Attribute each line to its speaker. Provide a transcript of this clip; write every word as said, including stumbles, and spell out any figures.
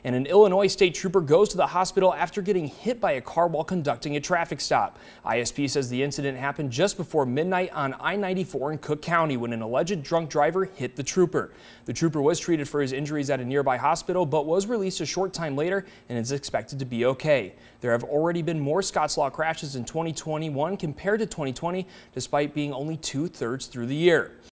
Speaker 1: And an Illinois state trooper goes to the hospital after getting hit by a car while conducting a traffic stop. I S P says the incident happened just before midnight on I ninety-four in Cook County when an alleged drunk driver hit the trooper. The trooper was treated for his injuries at a nearby hospital but was released a short time later and is expected to be okay. There have already been more Scott's Law crashes in twenty twenty-one compared to twenty twenty, despite being only two-thirds through the year.